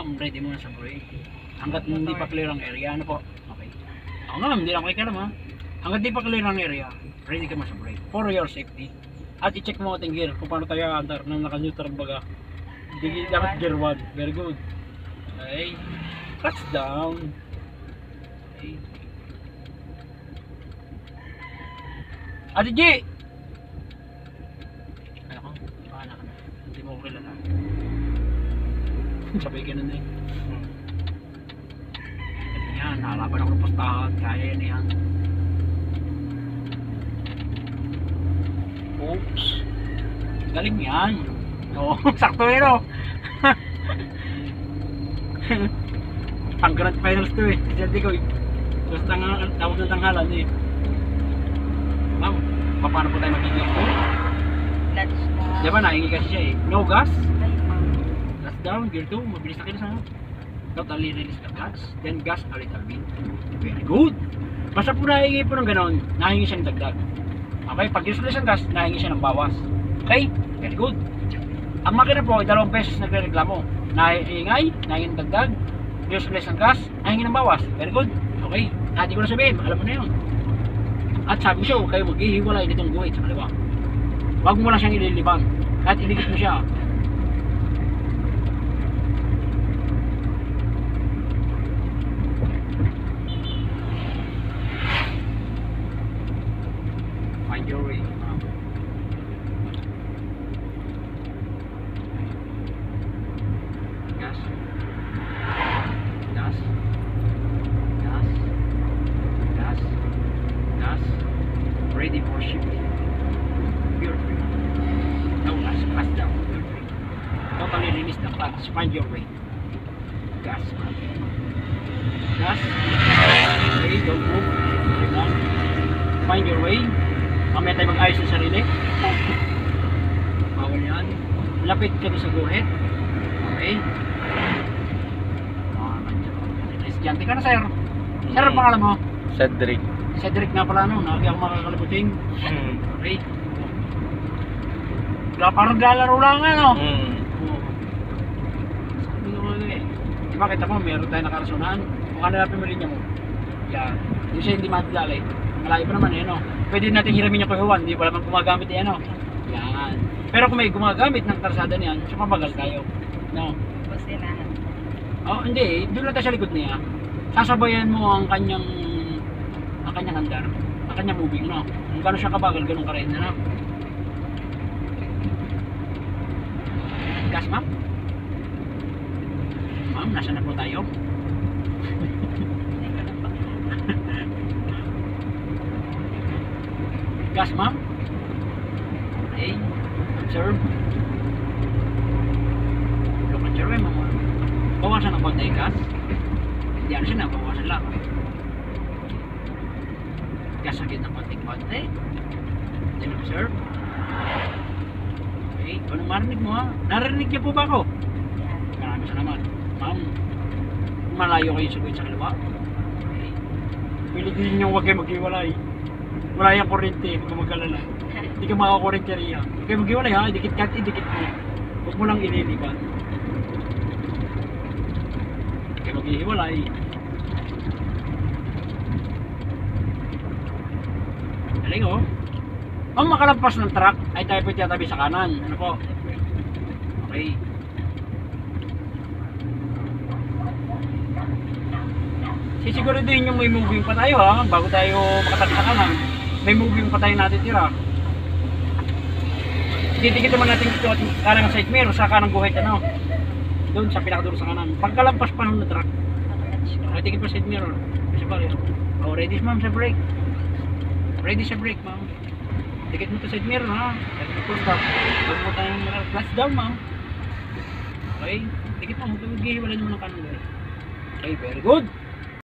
Ma'am, ready muna sa brake. Hanggat hindi pa clear ang area, ano po? Okay. Ako nga, hindi lang makikialam ha. Hanggat hindi pa clear ang area, ready ka mo sa brake. For your safety. At i-check mo ating gear kung paano tayo aantar nang naka-neutral baga. Hindi dapat gear 1. Very good. Okay. Clutch down. Okay. Ate G! Ano ko? Paano ka na? Hindi mo ko kilala. Sabay ganun eh. Yan, nalaban ako ng pustahan. Kaya yan yan. Oops. Galing yan. Oo, sakto yun o. Pang grand finals to eh. Kasi hindi ko eh. Gusto tawag ng tanghalan eh. Ma'am, paano po tayo magiging? Let's go. Diba nahingi kasi siya eh. No gas? Gas down, gear 2, mabilis na kayo sa totally release the clutch, then gas a little bit. Very good! Basta po nahingi po ng gano'n, nahingi siya ng dagdag. Okay, pag useless ang gas, nahingi siya ng bawas. Okay? Very good. Ang makina po, dalawang beses nagre-reklamo. Nahingi ng dagdag, useless ang gas, nahingi ng bawas. Very good. Okay, hindi ko na sabihin, alam mo na yun. At sabi siya, kayo maghihiwalay nitong guhit sa kaliwa. Huwag mo lang siyang ililibang. At iligit mo siya. Find your way. Gas. Gas. Gas. Gas. Gas. Ready for shipping. Pure free. No gas. Gas down. Pure free. Totally release the clutch. Find your way. Gas. Gas. Okay, don't move. Find your way. Mamaya tayo mag-ayos sa sarili. Bawal yan. Lapit ka sa guhit. Okay. Estudyante ka na, sir. Sir, ang pangalan mo? Cedric. Cedric nga pala, no? Lagi ako makakalimutin. Okay. Parang galaro lang, ano? Sabi ko ano eh. Diba kita mo, meron tayo nakarasunan. Kung ano na pimirin niya mo. Yan. Hindi siya hindi madalay. Malayo pa naman eh, no? Pwede natin hiramin yung kuhuwan. Hindi pa naman gumagamit eh, ano? Yan. Pero kung may gumagamit ng karsada niyan, so mabagal tayo. No? Businahan. Oh, hindi. Doon lang tayo sa likod niya. Sasabayan mo ang kanyang andar. Ang kanyang moving, no? Kung gano'n siya kabagal, gano'n ka rin, no? Gas, ma'am? Ma'am, nasa na po tayo? Gas, ma'am? Okay. Observe. Look at your way, ma'am. Bawasan ang konti gas. Hindi ano siya na, bawasan lang. Gas agad ng konti-konti. Then observe. Okay. Anong marinig mo ha? Narinig niyo po ba ako? Marami salamat. Ma'am, malayo kayo sa guhit sa kaliwa. Okay. Pilitin niyo huwag kayo maghiwalay. Wala yung kurente, huwag ka magkalala. Hindi ka makakurente-riya. Huwag kayo maghiwalay ha, idikit mo. Huwag mo lang ililiban. Huwag kayo maghiwalay. Galing oh. Ang makalampas ng truck ay tayo pwede tatabi sa kanan. Ano po? Okay. Sisiguraduhin yung may moving pa tayo ha, bago tayo makatabi sa kanan. May moving pa tayo natin tira. Titikit naman natin ito ating kanang side mirror sa kanang guhit ano. Doon sa pinakadulo sa kanan. Pagkalampas pa ng truck. Okay, tikit pa side mirror. Kasi pala. Oh, ready ma'am sa brake. Ready sa brake ma'am. Tikit mo to side mirror ha. Ready full stop. Huwag mo tayong clutch down ma'am. Okay. Tikit mo. Huwag maghihiwalay naman ng kanan guhit. Okay, very good.